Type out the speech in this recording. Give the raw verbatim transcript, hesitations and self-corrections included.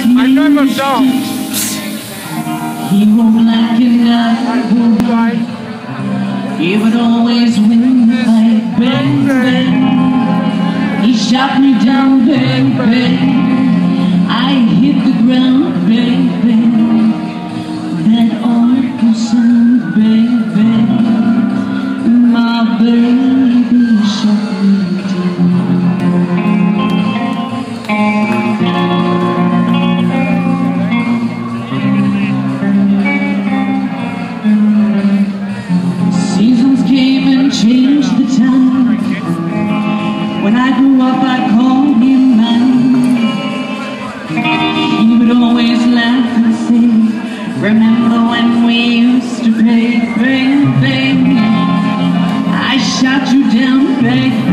I never don't. He won't like it, I will fight. He would always win the fight. Bang, bang. He shot me down, bang, bang. I hit the ground, bang, bang. That awful sound, bang, bang. My baby shot me down. Seasons came and changed the time. When I grew up, I called him mine. He would always laugh and say, remember when we used to play? Bang, bang. I shot you down, bang,